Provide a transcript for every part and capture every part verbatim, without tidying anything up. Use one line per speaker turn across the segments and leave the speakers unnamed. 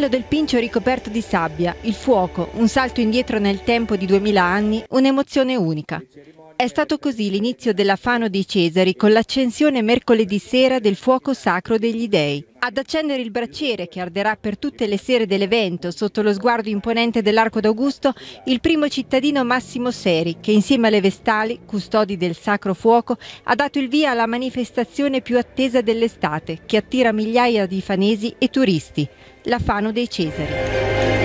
cielo del Pincio ricoperto di sabbia, il fuoco, un salto indietro nel tempo di duemila anni, un'emozione unica. È stato così l'inizio della Fano dei Cesari con l'accensione mercoledì sera del fuoco sacro degli dei. Ad accendere il braciere che arderà per tutte le sere dell'evento sotto lo sguardo imponente dell'Arco d'Augusto, il primo cittadino Massimo Seri, che insieme alle Vestali, custodi del Sacro Fuoco, ha dato il via alla manifestazione più attesa dell'estate, che attira migliaia di fanesi e turisti, la Fano dei Cesari.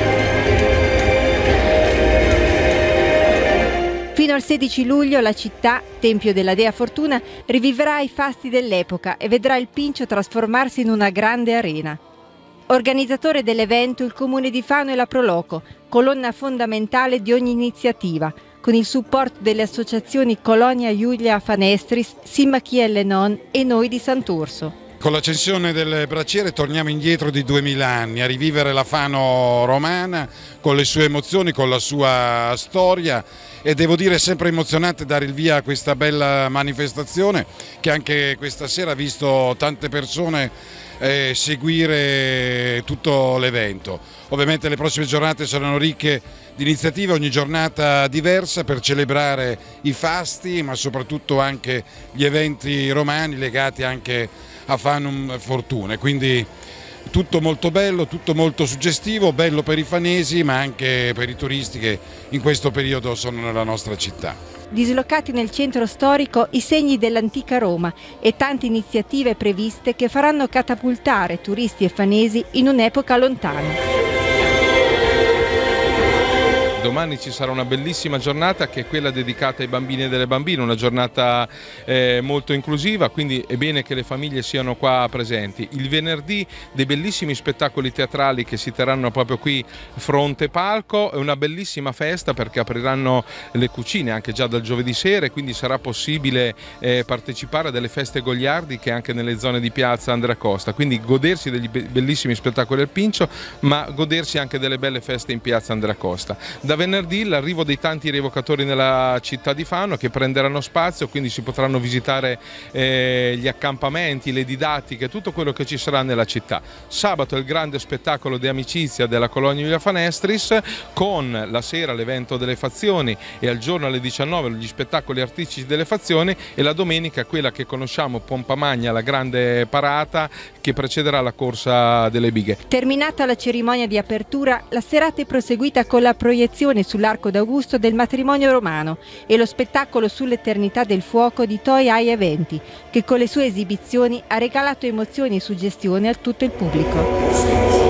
Fino al sedici luglio la città, tempio della Dea Fortuna, rivivrà i fasti dell'epoca e vedrà il Pincio trasformarsi in una grande arena. Organizzatore dell'evento il Comune di Fano e la Proloco, colonna fondamentale di ogni iniziativa, con il supporto delle associazioni Colonia Iulia Fanestris, Simmachielle Non e Noi di Sant'Urso.
Con l'accensione del braciere torniamo indietro di duemila anni a rivivere la Fano romana con le sue emozioni, con la sua storia, e devo dire è sempre emozionante dare il via a questa bella manifestazione che anche questa sera ha visto tante persone eh, seguire tutto l'evento. Ovviamente le prossime giornate saranno ricche di iniziative, ogni giornata diversa per celebrare i fasti, ma soprattutto anche gli eventi romani legati anche a Fanum Fortune, quindi tutto molto bello, tutto molto suggestivo, bello per i fanesi ma anche per i turisti che in questo periodo sono nella nostra città.
Dislocati nel centro storico i segni dell'antica Roma e tante iniziative previste che faranno catapultare turisti e fanesi in un'epoca lontana.
Domani ci sarà una bellissima giornata che è quella dedicata ai bambini e delle bambine, una giornata eh, molto inclusiva, quindi è bene che le famiglie siano qua presenti. Il venerdì dei bellissimi spettacoli teatrali che si terranno proprio qui fronte palco, è una bellissima festa perché apriranno le cucine anche già dal giovedì sera e quindi sarà possibile eh, partecipare a delle feste goliardiche anche nelle zone di piazza Andrea Costa, quindi godersi degli bellissimi spettacoli al Pincio ma godersi anche delle belle feste in piazza Andrea Costa. Da venerdì l'arrivo dei tanti rievocatori nella città di Fano che prenderanno spazio, quindi si potranno visitare eh, gli accampamenti, le didattiche, tutto quello che ci sarà nella città. Sabato è il grande spettacolo di amicizia della Colonia Iulia Fanestris con la sera l'evento delle fazioni e al giorno alle diciannove gli spettacoli artistici delle fazioni e la domenica quella che conosciamo, Pompa Magna, la grande parata che precederà la corsa delle bighe.
Terminata la cerimonia di apertura, la serata è proseguita con la proiezione sull'Arco d'Augusto del matrimonio romano e lo spettacolo sull'eternità del fuoco di Toi Ai Eventi, che con le sue esibizioni ha regalato emozioni e suggestioni a tutto il pubblico.